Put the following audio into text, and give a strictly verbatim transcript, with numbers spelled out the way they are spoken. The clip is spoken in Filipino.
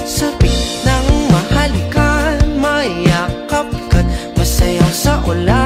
Sabik ng mahalikan, mayakap ka't masayaw sa ulan.